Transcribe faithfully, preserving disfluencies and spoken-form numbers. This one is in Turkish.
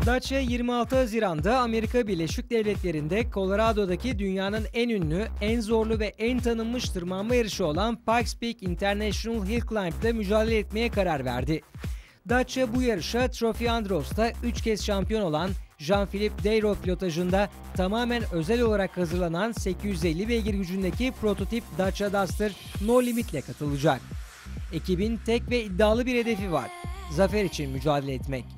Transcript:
Dacia yirmi altı Haziran'da Amerika Birleşik Devletleri'nde Colorado'daki dünyanın en ünlü, en zorlu ve en tanınmış tırmanma yarışı olan Pikes Peak International Hill Climb'da mücadele etmeye karar verdi. Dacia bu yarışa Trophy Andros'ta üç kez şampiyon olan Jean-Philippe Deyro pilotajında tamamen özel olarak hazırlanan sekiz yüz elli beygir gücündeki prototip Dacia Duster No Limit ile katılacak. Ekibin tek ve iddialı bir hedefi var: zafer için mücadele etmek.